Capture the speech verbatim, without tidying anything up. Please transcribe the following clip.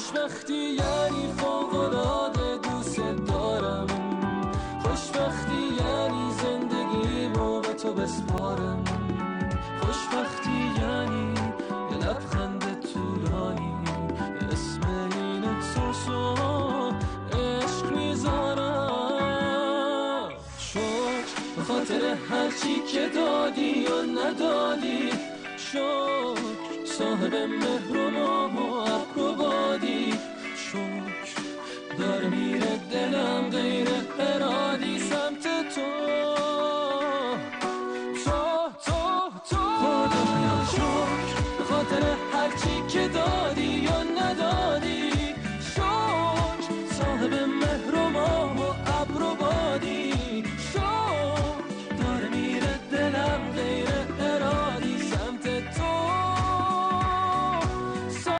خوشبختی یعنی فوق‌العاده دوست دارم، خوشبختی یعنی زندگیمو به تو بسپارم، خوشبختی یعنی یه لبخند طولانی اسم این احساسو عشق میذارم. شکر به خاطر هرچی که دادی یا ندادی، شکر صاحب مهر و